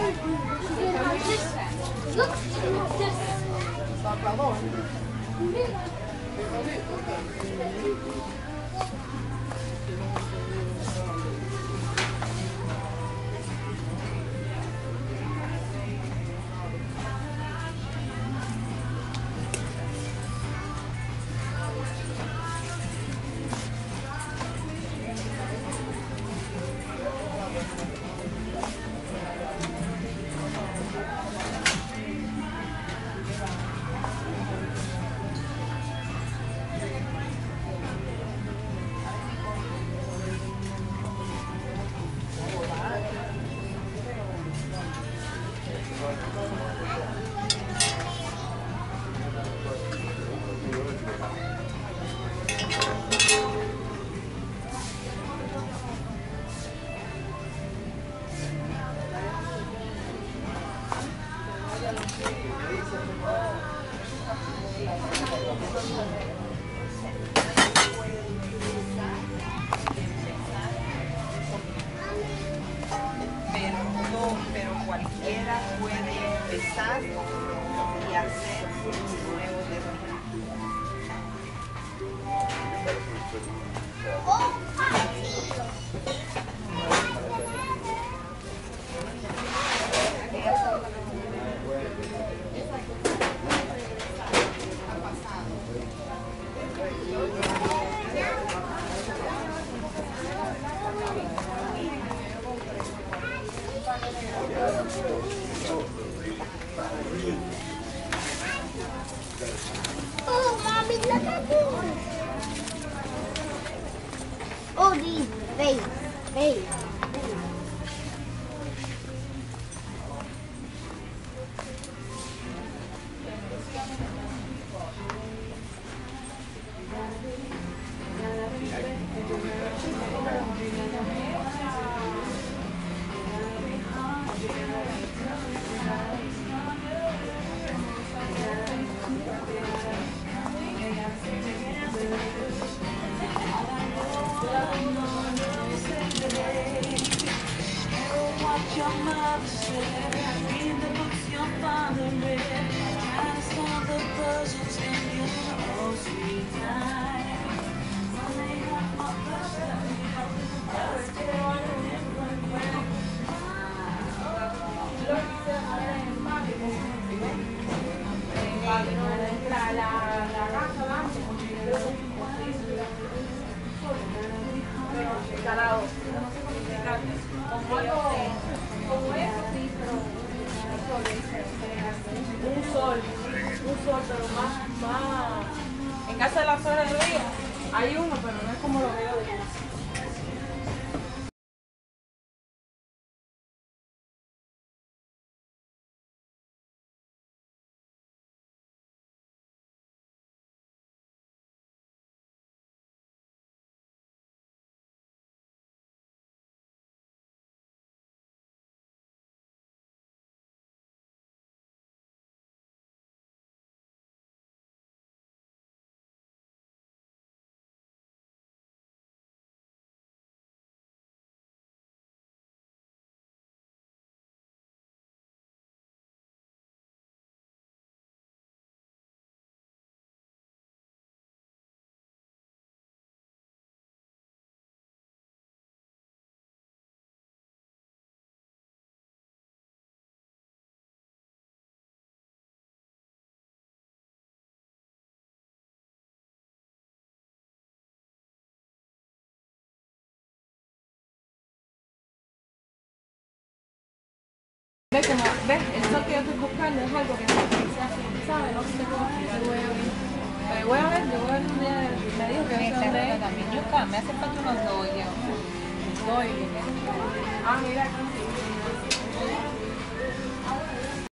Pero cualquiera puede empezar y hacer un nuevo terreno. Oh, mommy, look at this. Oh, these face. Your mother said, read the books your father read, try to solve the puzzles in your sweet time. When they have all the stuff, un sol, pero más. En casa de las horas del día hay uno, pero no es como lo veo de aquí. ¿Ves? Eso que yo estoy buscando es algo que no se hace, ¿sabes? No sé cómo explicar. Pero voy a ver un día, me dijo que eso es También yo me hace falta unos dos ya. doy. Ah, mira aquí.